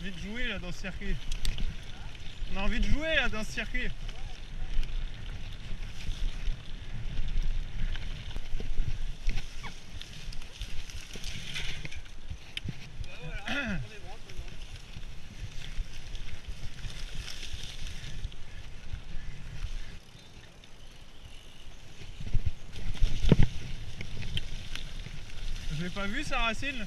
envie de jouer là dans ce circuit. On a envie de jouer là dans ce circuit. Je l'ai pas vu sa racine.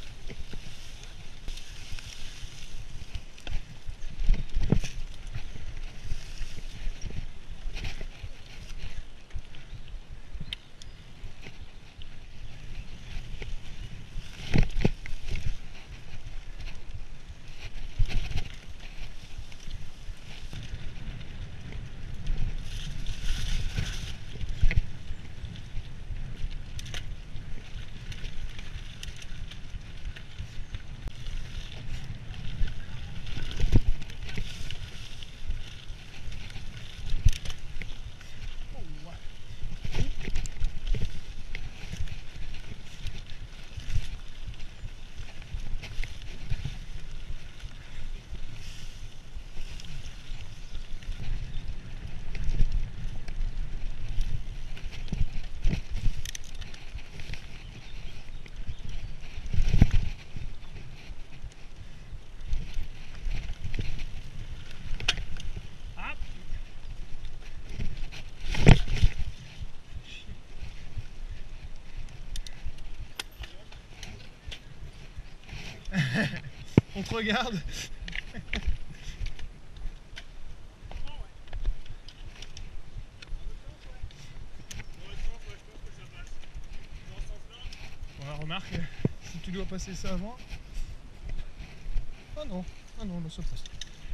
On te regarde. Ouais, remarque, si tu dois passer ça avant. Ah non, non, ça passe.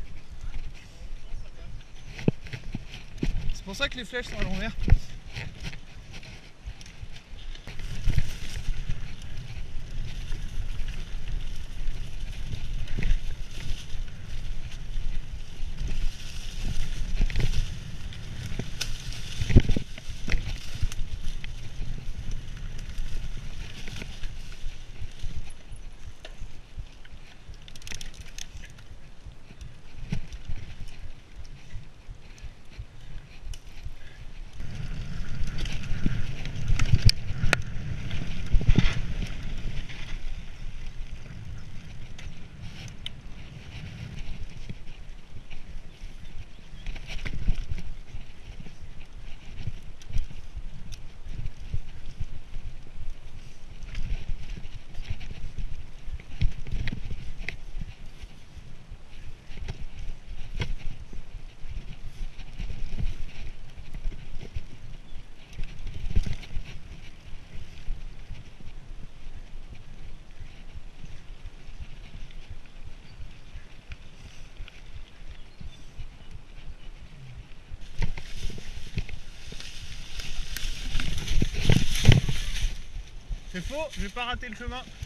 C'est pour ça que les flèches sont à l'envers. C'est faux, je vais pas rater le chemin.